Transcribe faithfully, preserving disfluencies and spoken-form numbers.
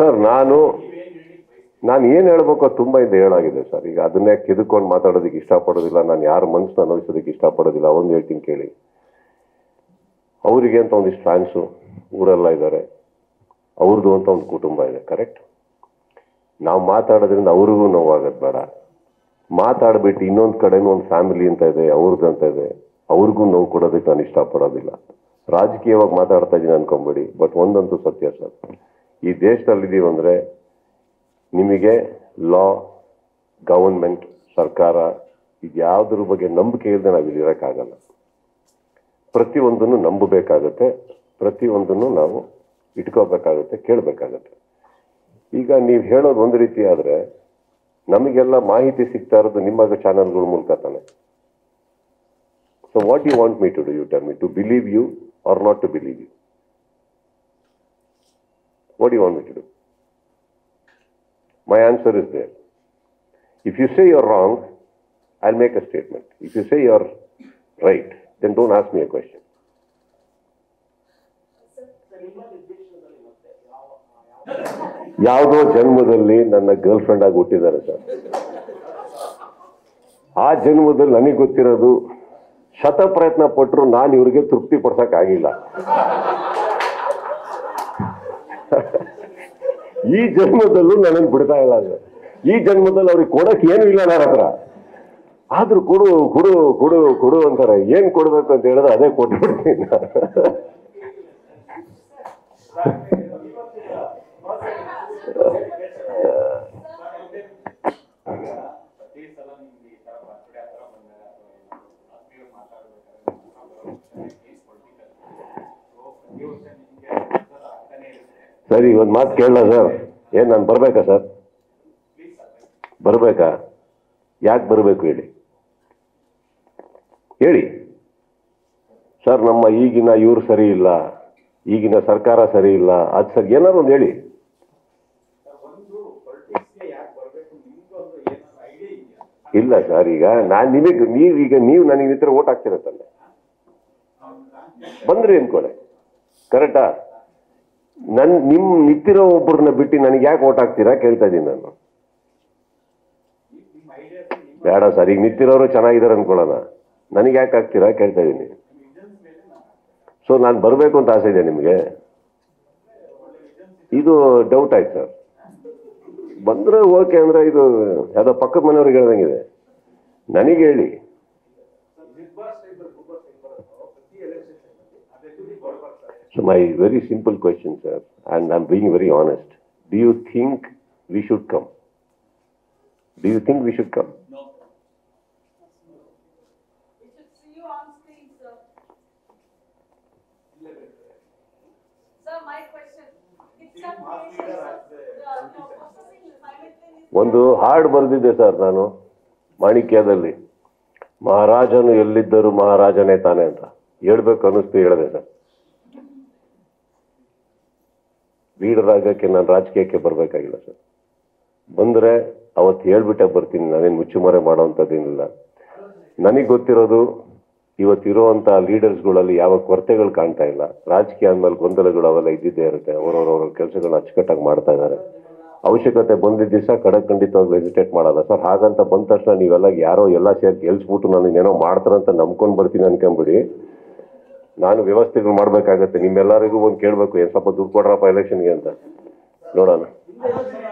Sir ನಾನು ನಾನು ಏನು ಹೇಳ್ಬೇಕು ತುಂಬ ಇದು ಹೇಳಾಗಿದೆ ಸರ್. ಈಗ ಅದನ್ನೇ ಕಿದುಕೊಂಡು ಮಾತಾಡೋದಕ್ಕೆ ಇಷ್ಟಪಡೋದಿಲ್ಲ, ನಾನು ಯಾರ ಮನಸ್ಸನ್ನ ನೋಯಿಸೋದಕ್ಕೆ ಇಷ್ಟಪಡೋದಿಲ್ಲ. ಒಂದು ಹೇಳ್ತೀನಿ ಕೇಳಿ, ಅವರಿಗೆ ಅಂತ ಒಂದಿಷ್ಟು ಫ್ಯಾನ್ಸು ಊರೆಲ್ಲ ಇದ್ದಾರೆ, ಅವ್ರದ್ದು ಅಂತ ಒಂದು ಕುಟುಂಬ ಇದೆ, ಕರೆಕ್ಟ್? ನಾವು ಮಾತಾಡೋದ್ರಿಂದ ಅವ್ರಿಗೂ ನೋವಾಗೋದು ಬೇಡ. ಮಾತಾಡ್ಬಿಟ್ಟು ಇನ್ನೊಂದು ಕಡೆನೂ ಒಂದು ಫ್ಯಾಮಿಲಿ ಅಂತ ಇದೆ, ಅವ್ರದ್ದು ಅಂತ ಇದೆ, ಅವ್ರಿಗೂ ನೋವು ಕೊಡೋದಕ್ಕೆ ನಾನು ಇಷ್ಟಪಡೋದಿಲ್ಲ. ರಾಜಕೀಯವಾಗಿ ಮಾತಾಡ್ತಾ ಇದ್ದೀನಿ ಅನ್ಕೊಂಬೇಡಿ, ಬಟ್ ಒಂದಂತೂ ಸತ್ಯ ಸರ್, ಈ ದೇಶದಲ್ಲಿದ್ದೀವಿ ಅಂದರೆ ನಿಮಗೆ ಲಾ, ಗವರ್ಮೆಂಟ್, ಸರ್ಕಾರ ಇದು ಯಾವುದ್ರ ಬಗ್ಗೆ ನಂಬಿಕೆ ಇಲ್ಲದೆ ನಾವು ಇಲ್ಲಿ ಇರೋಕ್ಕಾಗಲ್ಲ. ಪ್ರತಿಯೊಂದನ್ನು ನಂಬಬೇಕಾಗತ್ತೆ, ಪ್ರತಿಯೊಂದನ್ನು ನಾವು ಇಟ್ಕೋಬೇಕಾಗುತ್ತೆ, ಕೇಳಬೇಕಾಗತ್ತೆ. ಈಗ ನೀವು ಹೇಳೋದು ಒಂದು ರೀತಿ ಆದರೆ ನಮಗೆಲ್ಲ ಮಾಹಿತಿ ಸಿಗ್ತಾ ಇರೋದು ನಿಮ್ಮ ಚಾನಲ್ಗಳ ಮೂಲಕ ತಾನೆ. So what you want me to do? You tell me to believe you are not to believe you? What you want me to do? My answer is there. If you say you're wrong, I'll make a statement. If you say you're right, then don't ask me a question. ಯಾವುದೋ ಜನ್ಮದಲ್ಲಿ ನನ್ನ girl friend ಆಗಿ ಹುಟ್ಟಿದ್ದಾರೆ sir. ಆ ಜನ್ಮದಲ್ಲಿ ನನಗೆ ಗೊತ್ತಿರೋದು ಶತ ಪ್ರಯತ್ನ ಪಟ್ಟರು ನಾನು ಇವ್ರಿಗೆ ತೃಪ್ತಿ ಪಡಿಸಕ್ಕಾಗಿಲ್ಲ. ಈ ಜನ್ಮದಲ್ಲೂ ನನಗೆ ಬಿಡ್ತಾ ಇಲ್ಲ ಸರ್. ಈ ಜನ್ಮದಲ್ಲಿ ಅವ್ರಿಗೆ ಕೊಡಕ್ಕೆ ಏನು ಇಲ್ಲ ನನ್ನ ಹತ್ರ, ಆದ್ರೂ ಕೊಡು ಕೊಡು ಕೊಡು ಕೊಡು ಅಂತಾರೆ. ಏನ್ ಕೊಡ್ಬೇಕು ಅಂತ ಹೇಳಿದ್ರೆ ಅದೇ ಕೊಟ್ಬಿಡ್ತೀನಿ. ಸರಿ, ಒಂದು ಮಾತು ಕೇಳಲ್ಲ ಸರ್? ಏನ್ ನಾನು ಬರ್ಬೇಕಾ ಸರ್? ಬರ್ಬೇಕಾ? ಯಾಕೆ ಬರಬೇಕು ಹೇಳಿ ಹೇಳಿ ಸರ್. ನಮ್ಮ ಈಗಿನ ಇವ್ರು ಸರಿ ಇಲ್ಲ, ಈಗಿನ ಸರ್ಕಾರ ಸರಿ ಇಲ್ಲ, ಅದು ಸರ್ ಏನಾದ್ರು ಒಂದು ಹೇಳಿ. ಇಲ್ಲ ಸರ್, ಈಗ ನಾನು ನಿಮಗೆ ನೀವು ಈಗ ನೀವು ನನಗೆ ನಿಂತರ ಓಟ್ ಹಾಕ್ತಿರತ್ತಲ್ಲ, ಬಂದ್ರಿ ಅನ್ಕೊಳೆ, ಕರೆಕ್ಟಾ? ನನ್ ನಿಮ್ ನಿಂತಿರೋ ಒಬ್ಬರನ್ನ ಬಿಟ್ಟು ನನಗೆ ಯಾಕೆ ಓಟ್ ಹಾಕ್ತೀರಾ ಕೇಳ್ತಾ ಇದ್ದೀನಿ ನಾನು. ಬೇಡ ಸರ್, ಈಗ ನಿಂತಿರೋರು ಚೆನ್ನಾಗಿದ್ದಾರೆ ಅನ್ಕೊಳ್ಳೋಣ, ನನಗೆ ಯಾಕೆ ಹಾಕ್ತೀರಾ ಕೇಳ್ತಾ ಇದ್ದೀನಿ. ಸೊ ನಾನು ಬರಬೇಕು ಅಂತ ಆಸೆ ಇದೆ ನಿಮಗೆ? ಇದು ಡೌಟ್ ಆಯ್ತು ಸರ್. ಬಂದ್ರೆ ಓಕೆ ಅಂದ್ರೆ ಇದು ಯಾವುದೋ ಪಕ್ಕದ ಮನೆಯವ್ರಿಗೆ ಹೇಳ್ದಂಗಿದೆ. ನನಗೆ ಹೇಳಿ. So my very simple question, sir, and I'm being very honest. Do you think we should come? Do you think we should come? No. We should see you on screen, sir. Sir, my question. It's a ಒಂದು ಹಾಡು ಬರೆದಿದ್ದೆ sir ನಾನು ಮಾಣಿಕ್ಯದಲ್ಲಿ, ಮಹಾರಾಜನು ಎಲ್ಲಿದ್ದರೂ ಮಹಾರಾಜನೇ ತಾನೆ ಅಂತ ಹೇಳ್ಬೇಕು ಅನ್ನಿಸ್ತು, ಹೇಳಿದೆ sir. Leader ಆಗಕ್ಕೆ ನಾನು ರಾಜಕೀಯಕ್ಕೆ ಬರಬೇಕಾಗಿಲ್ಲ ಸರ್. ಬಂದರೆ ಅವತ್ತು ಹೇಳ್ಬಿಟ್ಟೆ ಬರ್ತೀನಿ, ನಾನೇನು ಮುಚ್ಚುಮರೆ ಮಾಡೋವಂಥದ್ದೇನಿಲ್ಲ. ನನಗೆ ಗೊತ್ತಿರೋದು ಇವತ್ತಿರೋವಂಥ ಲೀಡರ್ಸ್ಗಳಲ್ಲಿ ಯಾವ ಕೊರತೆಗಳು ಕಾಣ್ತಾ ಇಲ್ಲ. ರಾಜಕೀಯ ಅಂದಮೇಲೆ ಗೊಂದಲಗಳು ಅವೆಲ್ಲ ಇದ್ದಿದ್ದೇ ಇರುತ್ತೆ. ಅವರವ್ರವ್ರ ಕೆಲಸಗಳನ್ನ ಅಚ್ಚುಕಟ್ಟಾಗಿ ಮಾಡ್ತಾ ಇದ್ದಾರೆ. ಅವಶ್ಯಕತೆ ಬಂದಿದ್ದ ದಿವಸ ಖಂಡಿತವಾಗಿ ವೆಜಿಟೇಟ್ ಮಾಡಲ್ಲ ಸರ್. ಹಾಗಂತ ಬಂದ ತಕ್ಷಣ ನೀವೆಲ್ಲ ಯಾರೋ ಎಲ್ಲ ಸೇರಿ ಗೆಲ್ಸ್ಬಿಟ್ಟು ನನಗೆ ಏನೋ ಮಾಡ್ತಾರಂತ ನಂಬ್ಕೊಂಡು ಬರ್ತೀನಿ ಅನ್ಕೊಂಬಿಡಿ. ನಾನು ವ್ಯವಸ್ಥೆಗಳು ಮಾಡಬೇಕಾಗತ್ತೆ. ನಿಮ್ಮೆಲ್ಲರಿಗೂ ಒಂದು ಕೇಳಬೇಕು, ಏನು ಸ್ವಲ್ಪ ದುಡ್ಡು ಕೊಡ್ರಪ್ಪ ಎಲೆಕ್ಷನ್ಗೆ ಅಂತ, ನೋಡೋಣ.